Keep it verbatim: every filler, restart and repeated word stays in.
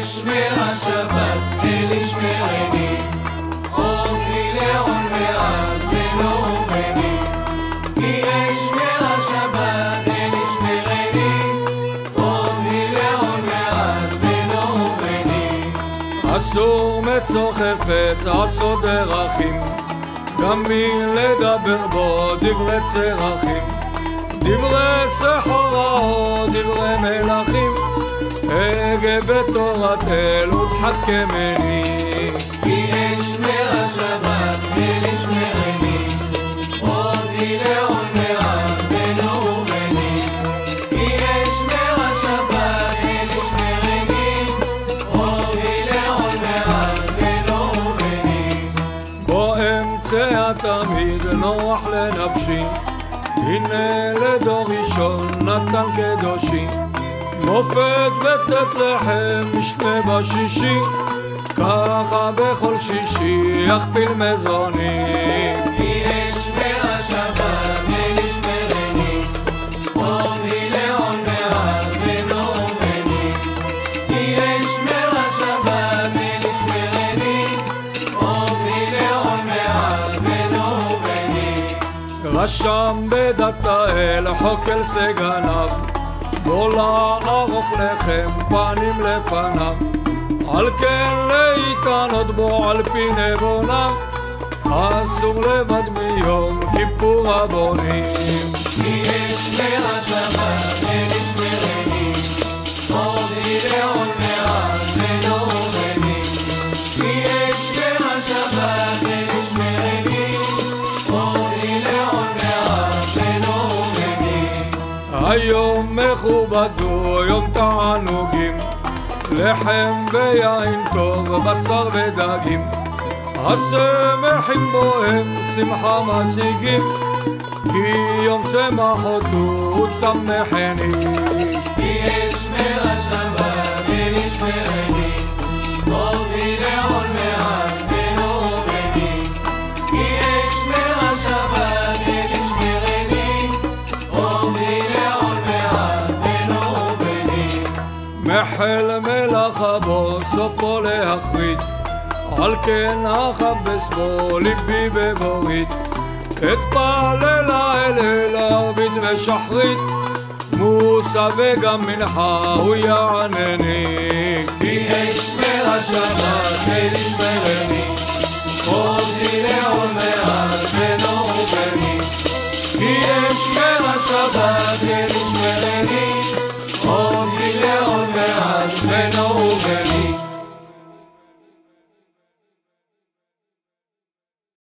אשמר השבת ולשמרני, עוד לעון מעט ולא בני. כי אשמר השבת ולשמרני, עוד לעון מעט ולא בני. אסור מצור חפץ עשות דרכים, גם מי לדבר בו דברי צרכים, דברי סחורה דברי מלכים, הגה בתורת אל ותחכמני. כי אשמר השבת ולשמרני, עוד לעון מעט ולא בני. כי אשמר השבת ולשמרני, עוד לעון מעט ולא בני. בו אמצע תמיד נוח לנפשי, הנה לדור ראשון נתן קדושי, מופת בתת לחם משנה בשישי, ככה בכל שישי יכפיל מזוני. כי אשמר השבת ולשמרני, עוד לעון מעט ולא בני. כי אשמר השבת ולשמרני, עוד לעון מעט ולא בני. רשם בדת האל חוק אל סגניו, בוא לערוך לחם פנים לפניו, על כן להתענות בו על פי נבוניו, אסור לבד מיום כיפור הבונים. כי אשמר השבת ולשמרני, עוד לעון מעט ולא בני. כי אשמר השבת ולשמרני, עוד לעון מעט ולא בני. היום מכובד הוא יום תענוגים, לחם ויין טוב בשר ודגים, השמחים בו הם שמחה משיגים, כי יום שמחות הוא צמחני. כי אשמר השבת ולשמרני, עוד לעון מעט ולא בני. כי אשמר השבת ולשמרני, עוד לעון מעט ולא בני. מחל מלאכה בו סופו להחריד, על כן אכבס בו ליבי בבורית, אתפלל אל אל ערבית ושחרית, מוסה וגם מנחה הוא יענני. כי אשמר השבת ולשמרני, עוד לעון מעט ולא בני. כי אשמר השבת ולשמרני, עוד לעון מעט ולא בני.